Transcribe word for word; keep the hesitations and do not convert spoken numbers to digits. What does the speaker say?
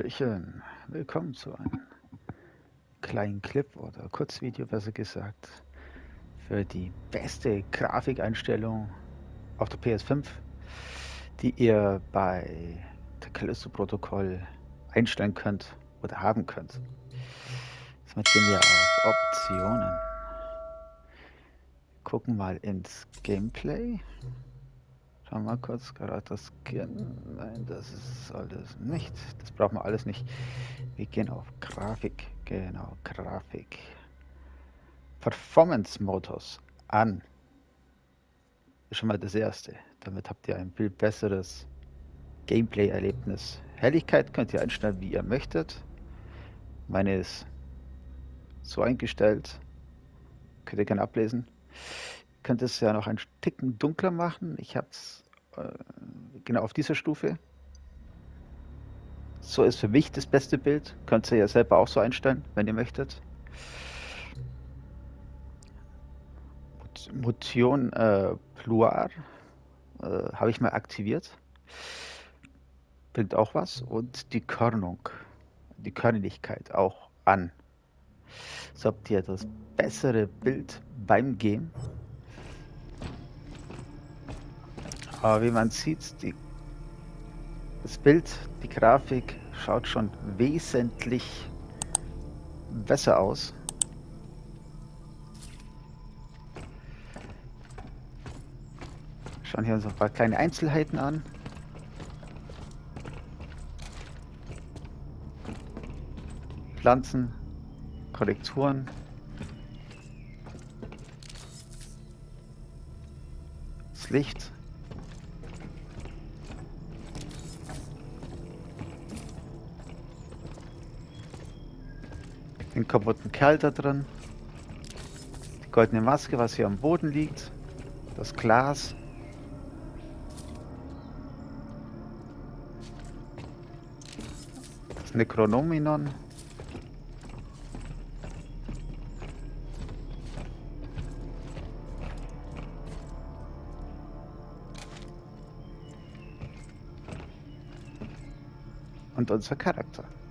Hallöchen, willkommen zu einem kleinen Clip oder Kurzvideo, besser gesagt, für die beste Grafikeinstellung auf der P S fünf, die ihr bei der Callisto-Protokoll einstellen könnt oder haben könnt. Somit gehen wir auf Optionen, gucken mal ins Gameplay. Schauen wir mal kurz, Charakter Skin. Nein, das ist alles nicht. Das brauchen wir alles nicht. Wir gehen auf Grafik. Genau, Grafik. Performance Modus an. Ist schon mal das erste. Damit habt ihr ein viel besseres Gameplay-Erlebnis. Helligkeit könnt ihr einstellen, wie ihr möchtet. Meine ist so eingestellt. Könnt ihr gerne ablesen. Ihr könnt es ja noch ein Ticken dunkler machen. Ich habe es äh, genau auf dieser Stufe. So ist für mich das beste Bild. Könnt ihr ja selber auch so einstellen, wenn ihr möchtet. Motion äh, Pluar äh, habe ich mal aktiviert. Bringt auch was. Und die Körnung, die Körnigkeit auch an. So habt ihr das bessere Bild beim Game. Aber wie man sieht, die, das Bild, die Grafik schaut schon wesentlich besser aus. Schauen hier uns ein paar kleine Einzelheiten an. Pflanzen, Korrekturen. Das Licht. Den kaputten Kerl da drin. Die goldene Maske, was hier am Boden liegt. Das Glas. Das Necronominon. Und unser Charakter.